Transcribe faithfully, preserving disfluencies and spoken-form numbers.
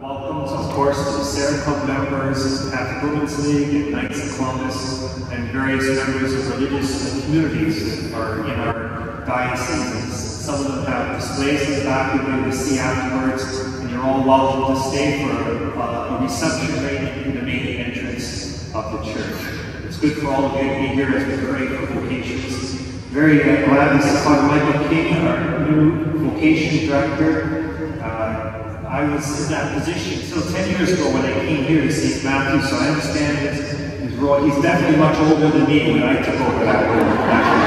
welcomes, of course, to the Sarah Club members, Catholic Women's League, and Knights of Columbus, and various members of religious communities that are in our diocese. Some of them have displays in the back you'll be able to see afterwards, and you're all welcome to stay for a, a reception right in the main entrance of the church. It's good for all of you to be here as we pray for vocations. Very uh, glad to see Father Michael King, our new vocation director. Uh, I was in that position still ten years ago when I came here to Saint Matthew, so I understand his, his role. He's definitely much older than me when I took over that role.